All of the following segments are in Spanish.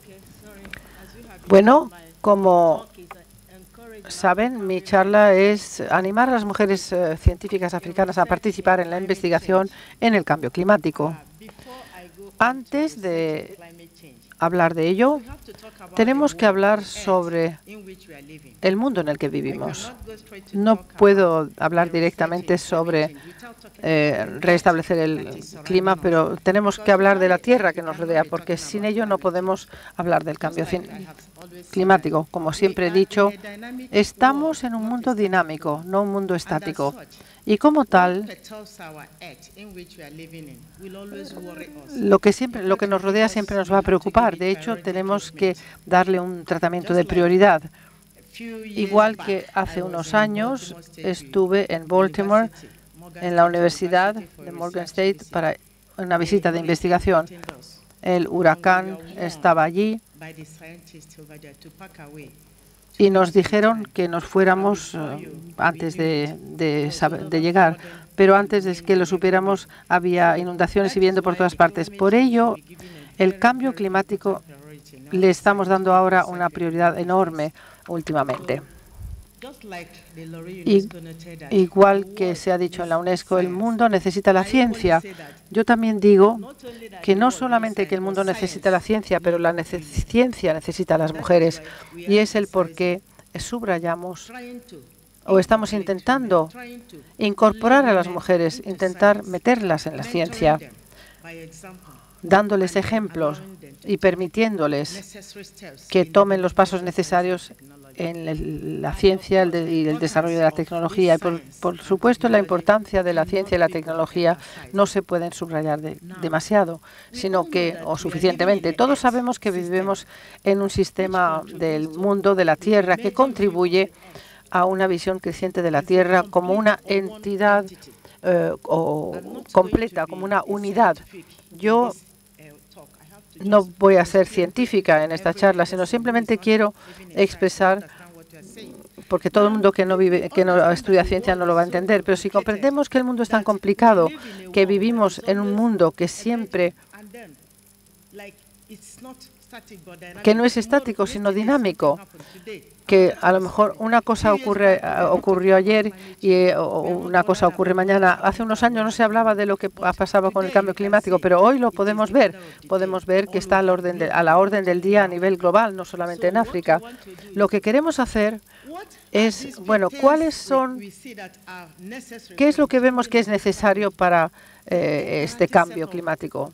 Bueno, como saben, mi charla es animar a las mujeres científicas africanas a participar en la investigación en el cambio climático. Antes de hablar de ello, tenemos que hablar sobre el mundo en el que vivimos. No puedo hablar directamente sobre restablecer el clima, pero tenemos que hablar de la Tierra que nos rodea, porque sin ello no podemos hablar del cambio climático. Como siempre he dicho, estamos en un mundo dinámico, no un mundo estático. Y como tal, lo que nos rodea siempre nos va a preocupar. De hecho, tenemos que darle un tratamiento de prioridad. Igual que hace unos años estuve en Baltimore, en la Universidad de Morgan State, para una visita de investigación. El huracán estaba allí y nos dijeron que nos fuéramos antes de llegar. Pero antes de que lo supiéramos, había inundaciones y viento por todas partes. Por ello, el cambio climático le estamos dando ahora una prioridad enorme últimamente. Igual que se ha dicho en la UNESCO, el mundo necesita la ciencia. Yo también digo que no solamente que el mundo necesita la ciencia, pero la ciencia necesita a las mujeres. Y es el por qué subrayamos o estamos intentando incorporar a las mujeres, intentar meterlas en la ciencia, dándoles ejemplos y permitiéndoles que tomen los pasos necesarios en la ciencia y el desarrollo de la tecnología. Y por supuesto, la importancia de la ciencia y la tecnología no se pueden subrayar demasiado, sino que, o suficientemente. Todos sabemos que vivimos en un sistema del mundo, de la Tierra, que contribuye a una visión creciente de la Tierra como una entidad completa, como una unidad. Yo no voy a ser científica en esta charla, sino simplemente quiero expresar, porque todo el mundo que no estudia ciencia no lo va a entender, pero si comprendemos que el mundo es tan complicado, que vivimos en un mundo que no es estático, sino dinámico, que a lo mejor una cosa ocurrió ayer y una cosa ocurre mañana. Hace unos años no se hablaba de lo que pasaba con el cambio climático, pero hoy lo podemos ver. Podemos ver que está a la orden del día a nivel global, no solamente en África. Lo que queremos hacer es, bueno, ¿qué es lo que vemos que es necesario para este cambio climático?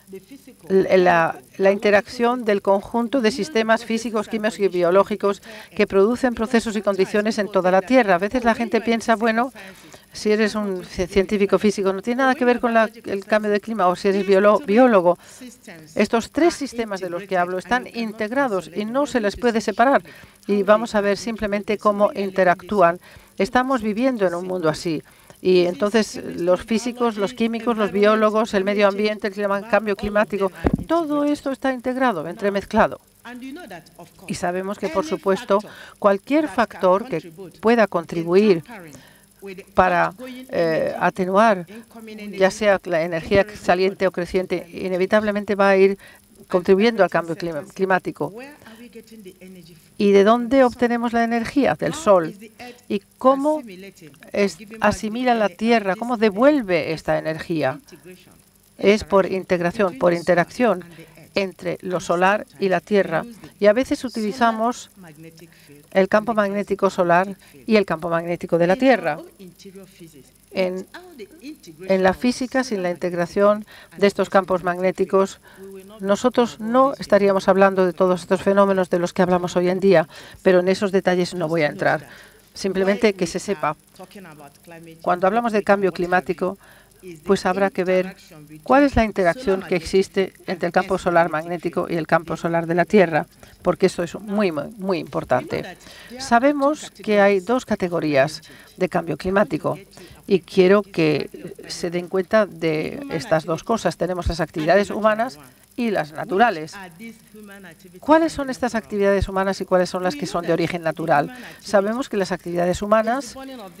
La interacción del conjunto de sistemas físicos, químicos y biológicos que producen procesos y condiciones en toda la Tierra. A veces la gente piensa, bueno, si eres un científico físico no tiene nada que ver con el cambio de clima, o si eres biólogo. Estos tres sistemas de los que hablo están integrados y no se les puede separar. Y vamos a ver simplemente cómo interactúan. Estamos viviendo en un mundo así. Y entonces los físicos, los químicos, los biólogos, el medio ambiente, el cambio climático, todo esto está integrado, entremezclado. Y sabemos que, por supuesto, cualquier factor que pueda contribuir para atenuar, ya sea la energía saliente o creciente, inevitablemente va a ir contribuyendo al cambio climático. ¿Y de dónde obtenemos la energía? Del Sol. ¿Y cómo asimila la Tierra? ¿Cómo devuelve esta energía? Es por integración, por interacción entre lo solar y la Tierra. Y a veces utilizamos el campo magnético solar y el campo magnético de la Tierra. En la física, sin la integración de estos campos magnéticos, nosotros no estaríamos hablando de todos estos fenómenos de los que hablamos hoy en día, pero en esos detalles no voy a entrar. Simplemente que se sepa, cuando hablamos de cambio climático, pues habrá que ver cuál es la interacción que existe entre el campo solar magnético y el campo solar de la Tierra, porque eso es muy, muy importante. Sabemos que hay dos categorías de cambio climático y quiero que se den cuenta de estas dos cosas. Tenemos las actividades humanas y las naturales. ¿Cuáles son estas actividades humanas y cuáles son las que son de origen natural? Sabemos que las actividades humanas,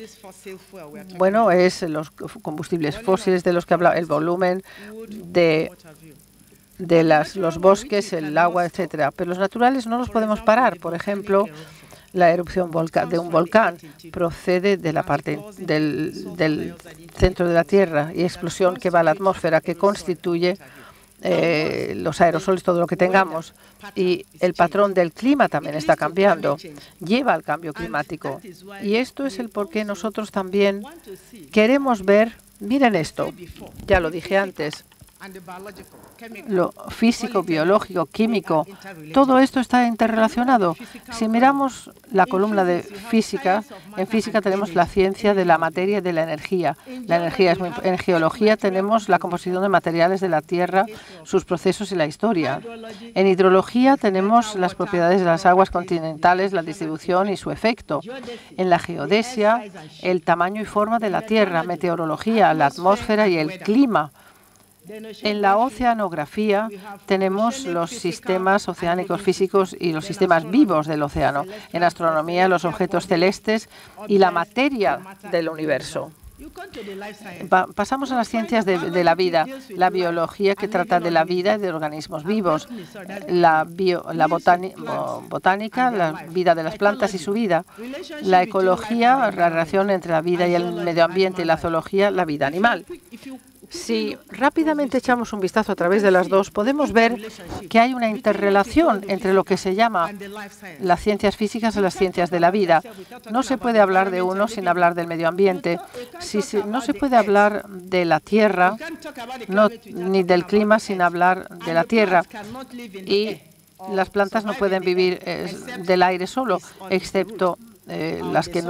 bueno, es los combustibles fósiles de los que habla, el volumen de los bosques, el agua, etcétera. Pero los naturales no los podemos parar. Por ejemplo, la erupción de un volcán procede de la parte del centro de la Tierra y explosión que va a la atmósfera, que constituye los aerosoles, todo lo que tengamos. Y el patrón del clima también está cambiando, lleva al cambio climático. Y esto es el por qué nosotros también queremos ver, miren esto, ya lo dije antes, lo físico, biológico, químico, todo esto está interrelacionado. Si miramos la columna de física, en física tenemos la ciencia de la materia y de la energía. La energía es en geología tenemos la composición de materiales de la Tierra, sus procesos y la historia. En hidrología tenemos las propiedades de las aguas continentales, la distribución y su efecto. En la geodesia, el tamaño y forma de la Tierra, meteorología, la atmósfera y el clima. En la oceanografía tenemos los sistemas oceánicos físicos y los sistemas vivos del océano. En astronomía, los objetos celestes y la materia del universo. Pasamos a las ciencias de la vida, la biología que trata de la vida y de organismos vivos, la botánica, la vida de las plantas y su vida, la ecología, la relación entre la vida y el medio ambiente, y la zoología, la vida animal. Si rápidamente echamos un vistazo a través de las dos, podemos ver que hay una interrelación entre lo que se llama las ciencias físicas y las ciencias de la vida. No se puede hablar de uno sin hablar del medio ambiente. No se puede hablar de la Tierra ni del clima sin hablar de la Tierra. Y las plantas no pueden vivir del aire solo, excepto las que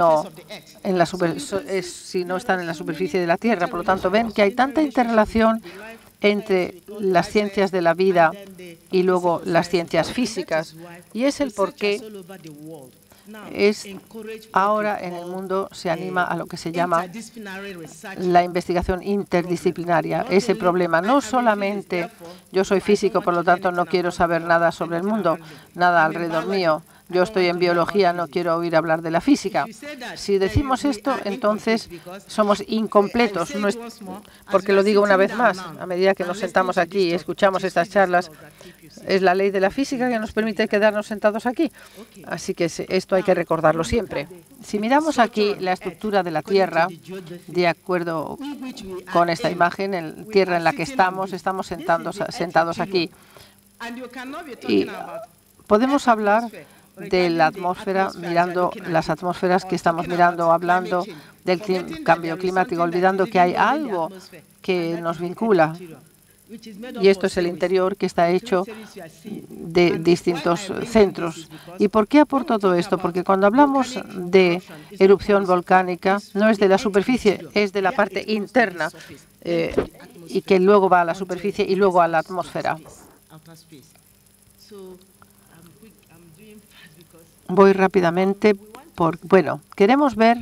si no están en la superficie de la Tierra. Por lo tanto, ven que hay tanta interrelación entre las ciencias de la vida y luego las ciencias físicas. Y es el por qué ahora en el mundo se anima a lo que se llama la investigación interdisciplinaria. Ese problema, no solamente yo soy físico, por lo tanto no quiero saber nada sobre el mundo, nada alrededor mío. Yo estoy en biología, no quiero oír hablar de la física. Si decimos esto, entonces somos incompletos, porque lo digo una vez más, a medida que nos sentamos aquí y escuchamos estas charlas, es la ley de la física que nos permite quedarnos sentados aquí. Así que esto hay que recordarlo siempre. Si miramos aquí la estructura de la Tierra, de acuerdo con esta imagen, en Tierra en la que estamos sentados aquí. Y podemos hablar de la atmósfera, mirando las atmósferas que estamos mirando, hablando del cambio climático, olvidando que hay algo que nos vincula. Y esto es el interior que está hecho de distintos centros. ¿Y por qué aporto todo esto? Porque cuando hablamos de erupción volcánica, no es de la superficie, es de la parte interna y que luego va a la superficie y luego a la atmósfera. Voy rápidamente bueno, queremos ver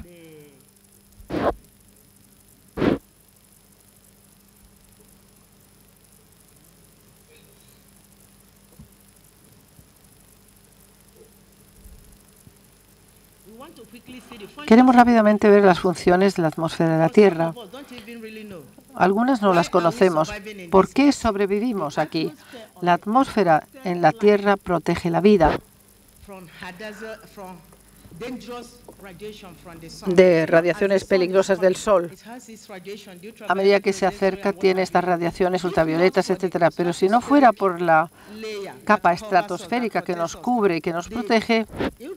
rápidamente ver las funciones de la atmósfera de la Tierra. Algunas no las conocemos. ¿Por qué sobrevivimos aquí? La atmósfera en la Tierra protege la vida de radiaciones peligrosas del Sol. A medida que se acerca, tiene estas radiaciones ultravioletas, etcétera. Pero si no fuera por la capa estratosférica que nos cubre y que nos protege,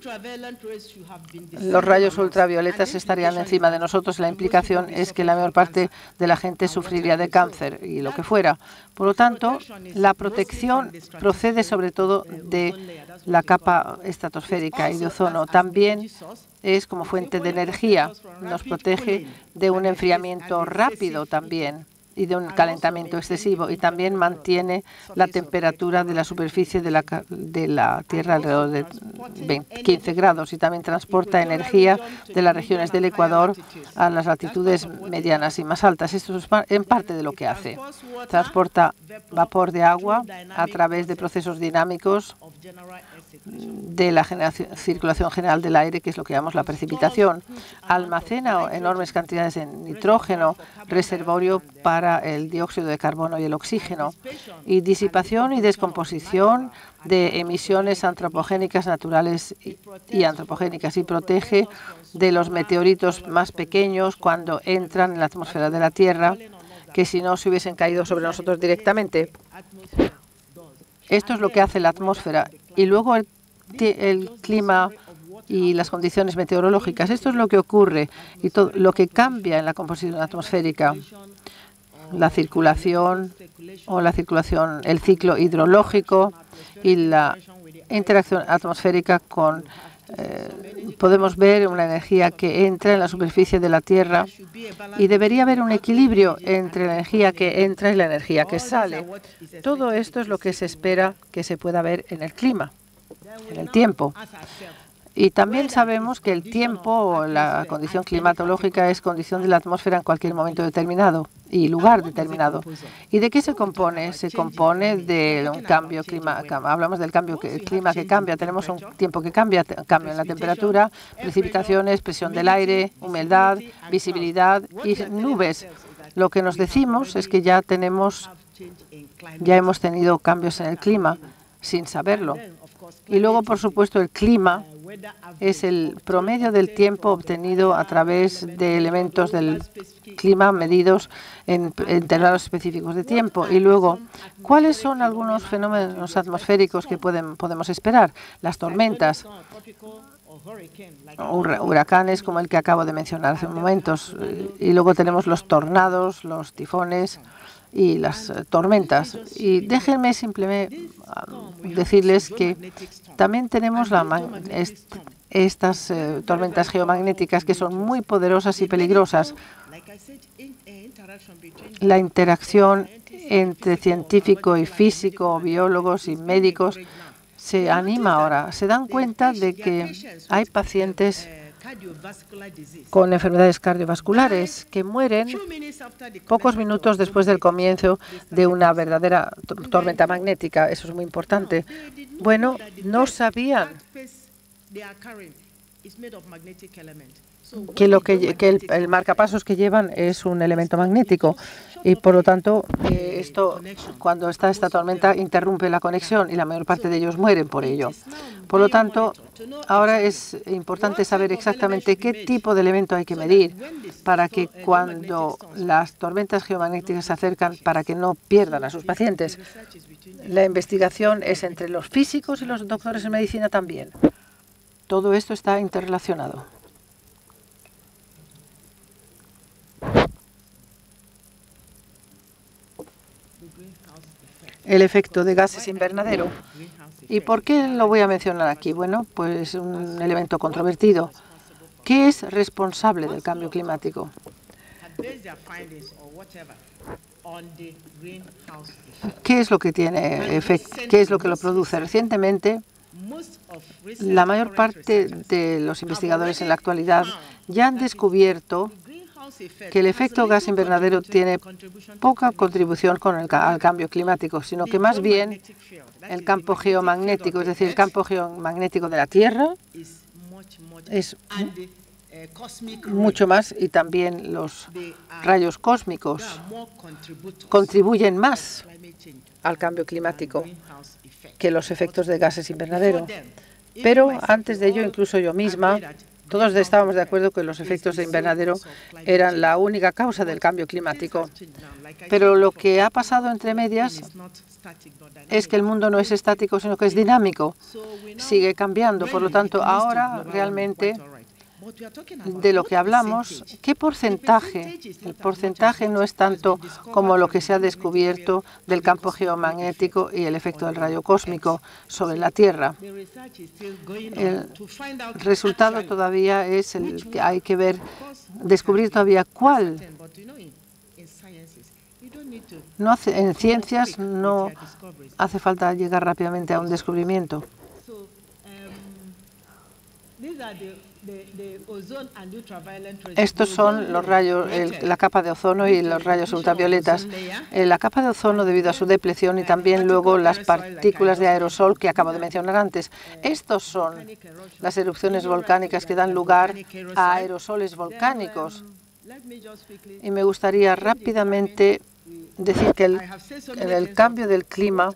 los rayos ultravioletas estarían encima de nosotros. La implicación es que la mayor parte de la gente sufriría de cáncer y lo que fuera. Por lo tanto, la protección procede sobre todo de la capa estratosférica y de ozono. También es como fuente de energía. Nos protege de un enfriamiento rápido también y de un calentamiento excesivo, y también mantiene la temperatura de la superficie de la Tierra alrededor de 15 grados, y también transporta energía de las regiones del Ecuador a las latitudes medianas y más altas. Esto es en parte de lo que hace. Transporta vapor de agua a través de procesos dinámicos de la circulación general del aire, que es lo que llamamos la precipitación. Almacena enormes cantidades de nitrógeno, reservorio para para el dióxido de carbono y el oxígeno, y disipación y descomposición de emisiones antropogénicas naturales y antropogénicas, y protege de los meteoritos más pequeños cuando entran en la atmósfera de la Tierra, que si no se hubiesen caído sobre nosotros directamente. Esto es lo que hace la atmósfera. Y luego el clima y las condiciones meteorológicas. Esto es lo que ocurre y todo lo que cambia en la composición atmosférica. La circulación, el ciclo hidrológico y la interacción atmosférica con... podemos ver una energía que entra en la superficie de la Tierra y debería haber un equilibrio entre la energía que entra y la energía que sale. Todo esto es lo que se espera que se pueda ver en el clima, en el tiempo. Y también sabemos que el tiempo o la condición climatológica es condición de la atmósfera en cualquier momento determinado y lugar determinado. ¿Y de qué se compone? Se compone de un cambio climático. Hablamos del clima que cambia. Tenemos un tiempo que cambia, cambio en la temperatura, precipitaciones, presión del aire, humedad, visibilidad y nubes. Lo que nos decimos es que ya hemos tenido cambios en el clima sin saberlo. Y luego, por supuesto, el clima es el promedio del tiempo obtenido a través de elementos del clima medidos en intervalos específicos de tiempo. Y luego, ¿cuáles son algunos fenómenos atmosféricos que podemos esperar? Las tormentas, huracanes como el que acabo de mencionar hace un momento. Y luego tenemos los tornados, los tifones y las tormentas. Y déjenme simplemente decirles que también tenemos estas tormentas geomagnéticas que son muy poderosas y peligrosas. La interacción entre científico y físico, biólogos y médicos se anima ahora. Se dan cuenta de que hay pacientes con enfermedades cardiovasculares que mueren pocos minutos después del comienzo de una verdadera tormenta magnética. Eso es muy importante. Bueno, no sabían que el marcapasos que llevan es un elemento magnético y, por lo tanto, cuando está esta tormenta, interrumpe la conexión y la mayor parte de ellos mueren por ello. Por lo tanto, ahora es importante saber exactamente qué tipo de elemento hay que medir para que cuando las tormentas geomagnéticas se acercan, para que no pierdan a sus pacientes. La investigación es entre los físicos y los doctores en medicina también. Todo esto está interrelacionado. El efecto de gases invernadero. ¿Y por qué lo voy a mencionar aquí? Bueno, pues un elemento controvertido. ¿Qué es responsable del cambio climático? ¿Qué es lo que tiene efecto? ¿Qué es lo que lo produce? Recientemente, la mayor parte de los investigadores en la actualidad ya han descubierto que el efecto gas invernadero tiene poca contribución al cambio climático, sino que más bien el campo geomagnético, es decir, el campo geomagnético de la Tierra, es mucho más, y también los rayos cósmicos contribuyen más al cambio climático que los efectos de gases invernadero. Pero antes de ello, incluso yo misma, todos estábamos de acuerdo que los efectos de invernadero eran la única causa del cambio climático. Pero lo que ha pasado entre medias es que el mundo no es estático, sino que es dinámico. Sigue cambiando. Por lo tanto, ahora realmente de lo que hablamos, ¿qué porcentaje? El porcentaje no es tanto como lo que se ha descubierto del campo geomagnético y el efecto del rayo cósmico sobre la Tierra. El resultado todavía es el que hay que descubrir todavía cuál. En ciencias no hace falta llegar rápidamente a un descubrimiento. Estos son los rayos, la capa de ozono y los rayos ultravioletas. La capa de ozono, debido a su depleción, y también luego las partículas de aerosol que acabo de mencionar antes. Estos son las erupciones volcánicas que dan lugar a aerosoles volcánicos. Y me gustaría rápidamente decir que en el cambio del clima,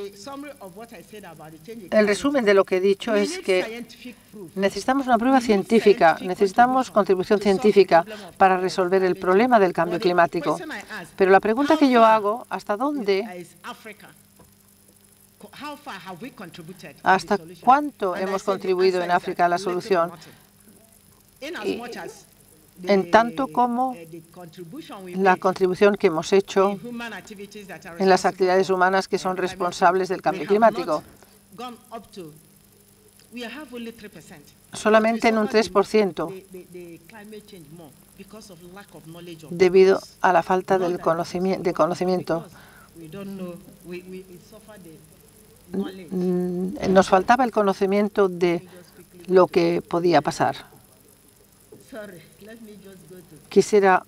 el resumen de lo que he dicho es que necesitamos una prueba científica, necesitamos contribución científica para resolver el problema del cambio climático. Pero la pregunta que yo hago, ¿hasta cuánto hemos contribuido en África a la solución? En tanto como la contribución que hemos hecho en las actividades humanas que son responsables del cambio climático. Solamente en un 3% debido a la falta de conocimiento. Nos faltaba el conocimiento de lo que podía pasar. Quisiera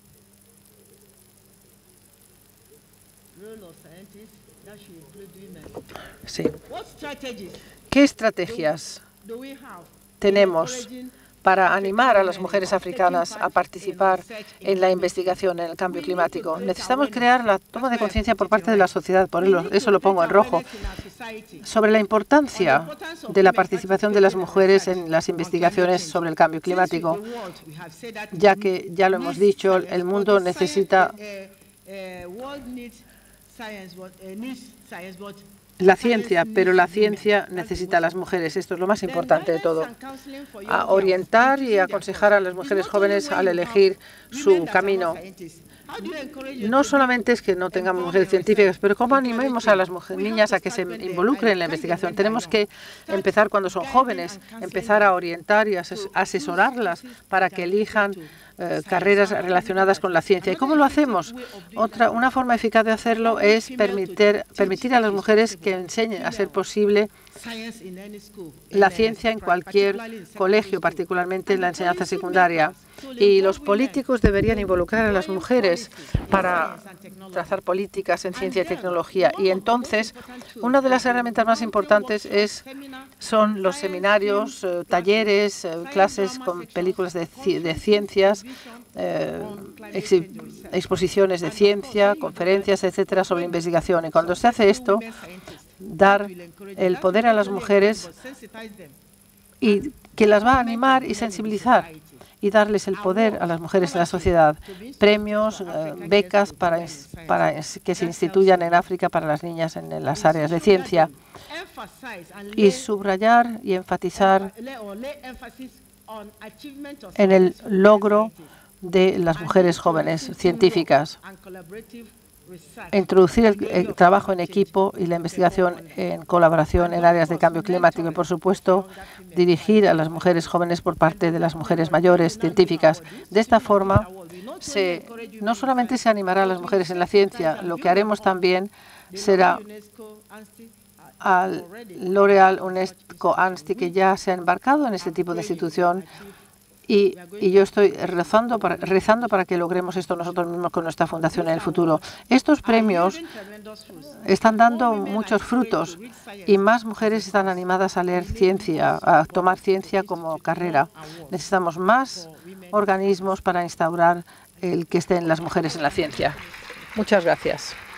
¿Qué estrategias tenemos para animar a las mujeres africanas a participar en la investigación en el cambio climático? Necesitamos crear la toma de conciencia por parte de la sociedad, por eso lo pongo en rojo, sobre la importancia de la participación de las mujeres en las investigaciones sobre el cambio climático, ya que, ya lo hemos dicho, el mundo necesita la ciencia, pero la ciencia necesita a las mujeres. Esto es lo más importante de todo. A orientar y aconsejar a las mujeres jóvenes al elegir su camino. No solamente es que no tengamos mujeres científicas, pero cómo animemos a las niñas a que se involucren en la investigación. Tenemos que empezar cuando son jóvenes, empezar a orientar y asesorarlas para que elijan carreras relacionadas con la ciencia. ¿Y cómo lo hacemos? Una forma eficaz de hacerlo es permitir a las mujeres que enseñen a ser posible la ciencia en cualquier colegio, particularmente en la enseñanza secundaria. Y los políticos deberían involucrar a las mujeres para trazar políticas en ciencia y tecnología. Y entonces, una de las herramientas más importantes son los seminarios, talleres, clases con películas de ciencias, exposiciones de ciencia, conferencias, etcétera, sobre investigación. Y cuando se hace esto, dar el poder a las mujeres y que las va a animar y sensibilizar y darles el poder a las mujeres en la sociedad. Premios, becas para que se instituyan en África para las niñas en las áreas de ciencia. Y subrayar y enfatizar en el logro de las mujeres jóvenes científicas. Introducir el trabajo en equipo y la investigación en colaboración en áreas de cambio climático y, por supuesto, dirigir a las mujeres jóvenes por parte de las mujeres mayores científicas. De esta forma, no solamente se animará a las mujeres en la ciencia, lo que haremos también será al L'Oréal, UNESCO, ANSTI, que ya se ha embarcado en este tipo de institución. Y yo estoy rezando para que logremos esto nosotros mismos con nuestra fundación en el futuro. Estos premios están dando muchos frutos y más mujeres están animadas a leer ciencia, a tomar ciencia como carrera. Necesitamos más organismos para instaurar el que estén las mujeres en la ciencia. Muchas gracias.